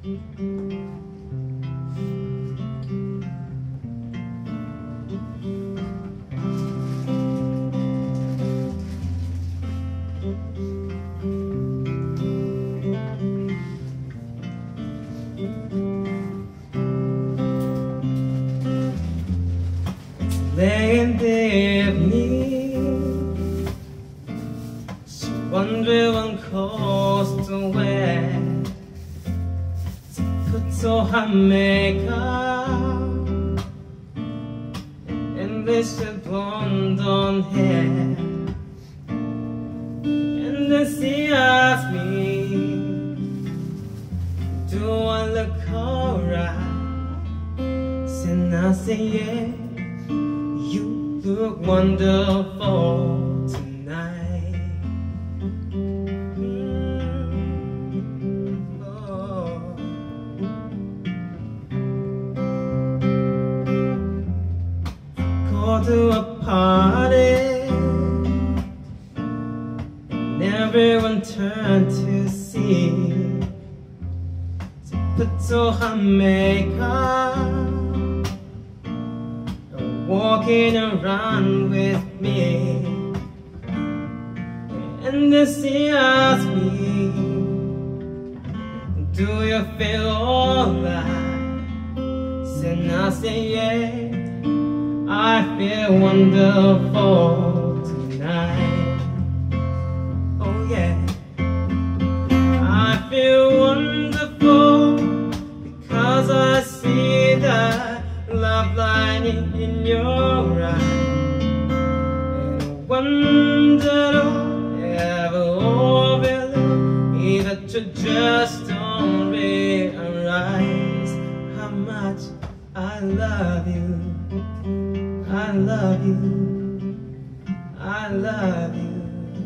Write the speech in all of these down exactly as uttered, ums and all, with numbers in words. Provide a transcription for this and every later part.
Late in the evening, she wondering one close to where to put on her makeup and this blonde on hair. And then she asked me, do I look alright? And I say yeah, you look wonderful tonight. Mm, oh. Go to a party and everyone turned to see, to put on her makeup, walking around with me. And then she asked me, do you feel alright? And I say yeah, I feel wonderful tonight. Oh yeah, I feel wonderful because I see that love lining in your eyes. And I wonder, oh, ever overlook me that you just don't realize how much I love you. I love you. I love you.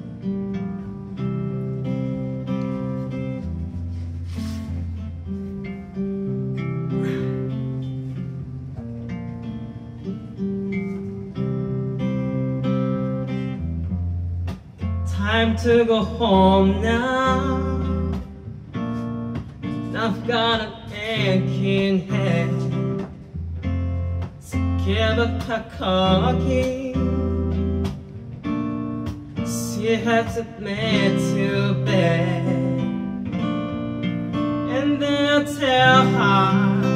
Time to go home now. I've got an aching head. So give up her car key. She had to me to bed. And then I tell her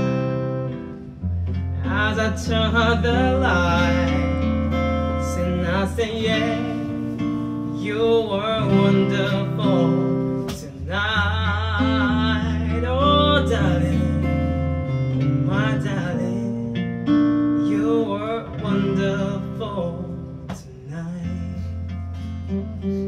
as I turn the lights, and I say yeah, you were wonderful tonight. Oh darling, oh my darling, you were wonderful tonight.